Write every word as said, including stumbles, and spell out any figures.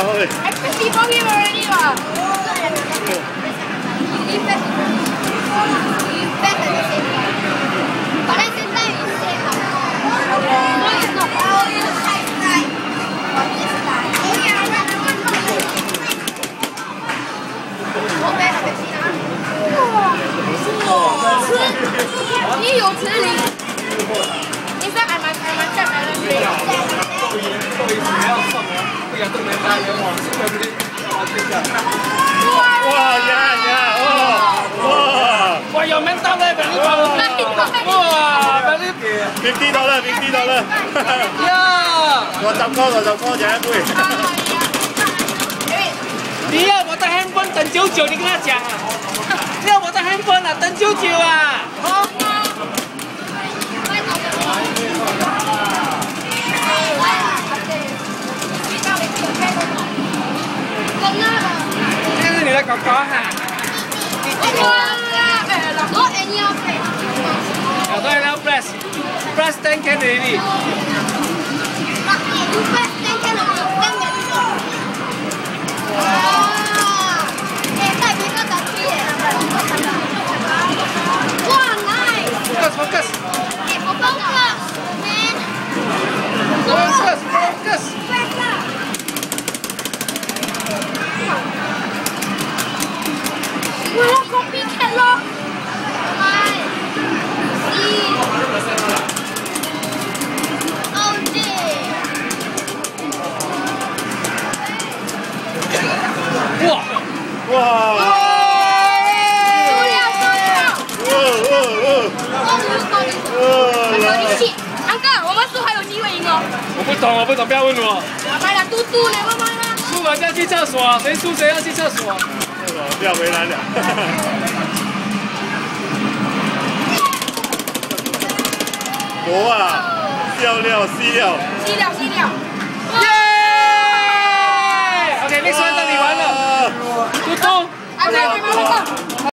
了喂。 哎，地方面没人了。你有磁力，你是还蛮还蛮赞蛮认真。 够赢够赢，不要放啊！不然都没发言往是不是？ 哇呀呀！哇哇！ 哇，有名到咧，俾你講。哇，俾你 fifty dollar fifty dollar。 呀！ 我十個我十個就一杯。 你要我的 handphone 等九九，你跟他講啊！要我的 handphone 啊，等九九啊！好。 这是你的狗狗哈。有对了 ，press press ten can ready。Focus focus。Focus focus。 我要copycat咯！係，哦耶！ 哇哇！ 輸了輸了！ 哦哦哦！ 哦，你氣，安哥，我們輸還有機會贏哦！ 我不懂，我不懂，不要問我。 買了嘟嘟呢，媽媽啦！ 輸了就要去廁所，誰輸誰要去廁所。 不要回來了。我啊，笑了，死了， 死了，死了。